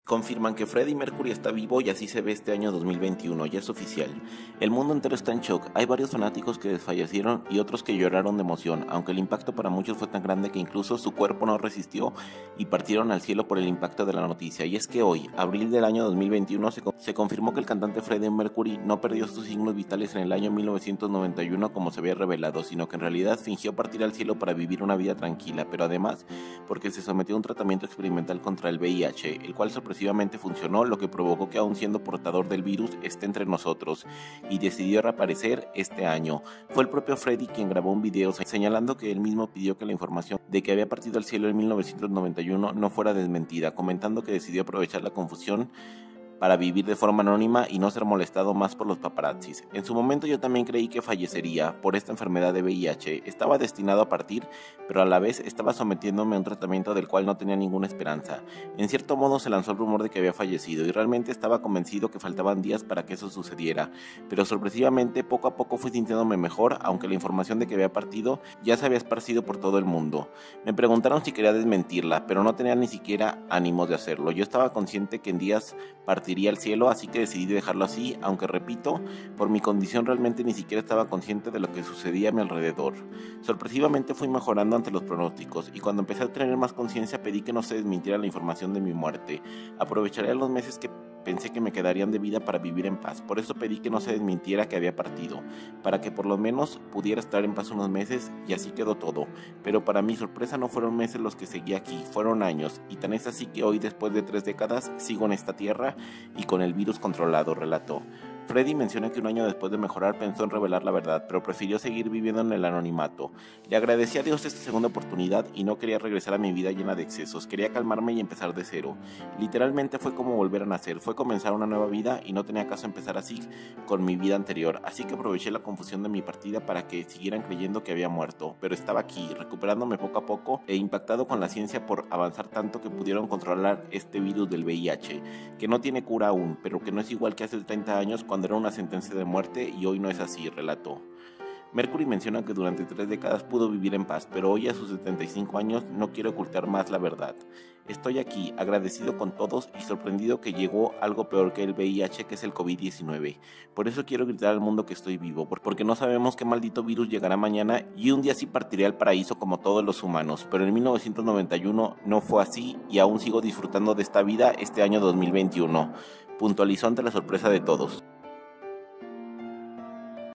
Confirman que Freddie Mercury está vivo y así se ve este año 2021, ya es oficial. El mundo entero está en shock, hay varios fanáticos que desfallecieron y otros que lloraron de emoción, aunque el impacto para muchos fue tan grande que incluso su cuerpo no resistió y partieron al cielo por el impacto de la noticia. Y es que hoy, abril del año 2021, se confirmó que el cantante Freddie Mercury no perdió sus signos vitales en el año 1991 como se había revelado, sino que en realidad fingió partir al cielo para vivir una vida tranquila, pero además porque se sometió a un tratamiento experimental contra el VIH, el cual sorpresivamente funcionó, lo que provocó que aún siendo portador del virus esté entre nosotros y decidió reaparecer este año. Fue el propio Freddie quien grabó un video señalando que él mismo pidió que la información de que había partido al cielo en 1991 no fuera desmentida, comentando que decidió aprovechar la confusión para vivir de forma anónima y no ser molestado más por los paparazzis. En su momento yo también creí que fallecería por esta enfermedad de VIH. Estaba destinado a partir, pero a la vez estaba sometiéndome a un tratamiento del cual no tenía ninguna esperanza. En cierto modo se lanzó el rumor de que había fallecido y realmente estaba convencido que faltaban días para que eso sucediera, pero sorpresivamente poco a poco fui sintiéndome mejor, aunque la información de que había partido ya se había esparcido por todo el mundo. Me preguntaron si quería desmentirla, pero no tenía ni siquiera ánimos de hacerlo. Yo estaba consciente que en días partiría al cielo, así que decidí dejarlo así, aunque repito, por mi condición realmente ni siquiera estaba consciente de lo que sucedía a mi alrededor. Sorpresivamente fui mejorando ante los pronósticos y cuando empecé a tener más conciencia pedí que no se desmintiera la información de mi muerte. Aprovecharía los meses que pensé que me quedarían de vida para vivir en paz, por eso pedí que no se desmintiera que había partido, para que por lo menos pudiera estar en paz unos meses y así quedó todo. Pero para mi sorpresa no fueron meses los que seguí aquí, fueron años, y tan es así que hoy después de 3 décadas sigo en esta tierra y con el virus controlado, relató. Freddie menciona que un año después de mejorar pensó en revelar la verdad, pero prefirió seguir viviendo en el anonimato. Le agradecí a Dios esta segunda oportunidad y no quería regresar a mi vida llena de excesos, quería calmarme y empezar de cero. Literalmente fue como volver a nacer, fue comenzar una nueva vida y no tenía caso empezar así con mi vida anterior, así que aproveché la confusión de mi partida para que siguieran creyendo que había muerto, pero estaba aquí, recuperándome poco a poco e impactado con la ciencia por avanzar tanto que pudieron controlar este virus del VIH, que no tiene cura aún, pero que no es igual que hace 30 años cuando era una sentencia de muerte y hoy no es así, relató. Mercury menciona que durante 3 décadas pudo vivir en paz, pero hoy a sus 75 años no quiere ocultar más la verdad. Estoy aquí, agradecido con todos y sorprendido que llegó algo peor que el VIH, que es el COVID-19. Por eso quiero gritar al mundo que estoy vivo, porque no sabemos qué maldito virus llegará mañana y un día sí partiré al paraíso como todos los humanos. Pero en 1991 no fue así y aún sigo disfrutando de esta vida este año 2021. Puntualizó ante la sorpresa de todos.